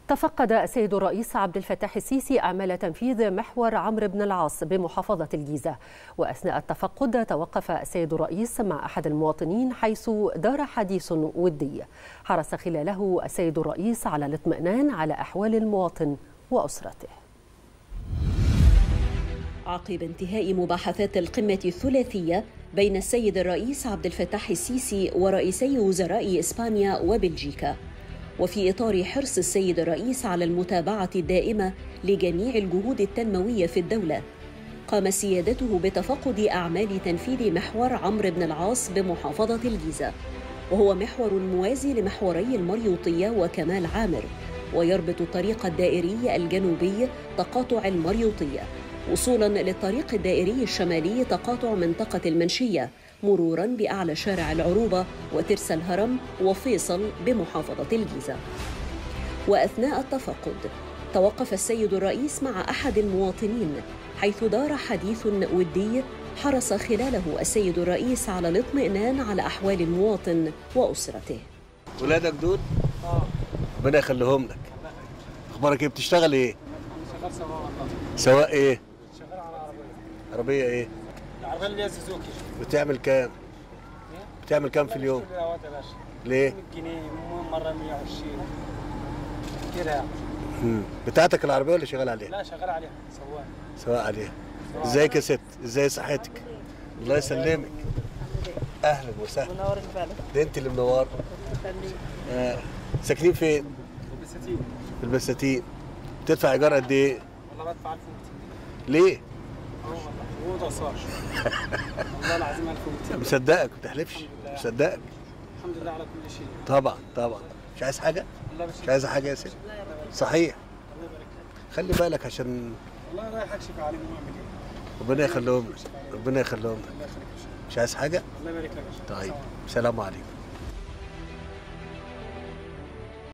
تفقد السيد الرئيس عبد الفتاح السيسي أعمال تنفيذ محور عمرو بن العاص بمحافظة الجيزة. وأثناء التفقد توقف السيد الرئيس مع أحد المواطنين حيث دار حديث ودي حرص خلاله السيد الرئيس على الاطمئنان على أحوال المواطن وأسرته. عقب انتهاء مباحثات القمة الثلاثية بين السيد الرئيس عبد الفتاح السيسي ورئيسي وزراء إسبانيا وبلجيكا، وفي إطار حرص السيد الرئيس على المتابعة الدائمة لجميع الجهود التنموية في الدولة، قام سيادته بتفقد أعمال تنفيذ محور عمرو بن العاص بمحافظة الجيزة، وهو محور موازي لمحوري المريوطية وكمال عامر، ويربط الطريق الدائري الجنوبي تقاطع المريوطية وصولاً للطريق الدائري الشمالي تقاطع منطقة المنشية، مروراً بأعلى شارع العروبة وترس الهرم وفيصل بمحافظة الجيزة. وأثناء التفقد توقف السيد الرئيس مع أحد المواطنين حيث دار حديث ودي حرص خلاله السيد الرئيس على الاطمئنان على أحوال المواطن وأسرته. ولادك دول؟ ربنا يخليهم لك. أخبارك إيه؟ بتشتغل إيه؟ شغال سواق والله. سواق إيه؟ شغال على عربية. عربية إيه؟ العربية اللي هي سوزوكي. بتعمل كام؟ بتعمل كام في اليوم؟ يا باشا. ليه؟ 100 جنيه مرة 120 كده يعني. بتاعتك العربية ولا شغال عليها؟ لا شغال عليها سواق. سواق عليها. ازيك يا ست؟ ازاي صحتك؟ الله يسلمك. اهلا وسهلا. منور البلد. ده انت اللي منوره. ساكنين فين؟ في البساتين. في البساتين. بتدفع ايجار قد ايه؟ والله بدفع 1200. ليه؟ والله هو ده صار. والله العظيم 1200. مصدقك ما تحلفش. مصدقك. الحمد لله على كل شيء. طبعا طبعا. مش عايز حاجه؟ مش عايزه حاجه يا ست؟ صحيح. الله يبارك لك. خلي بالك عشان والله رايح اكشف عليهم واعمل ايه؟ ربنا يخليهم لك. ربنا يخليهم لك. الله يخليك. مش عايز حاجه؟ الله يبارك لك. طيب سلام عليكم.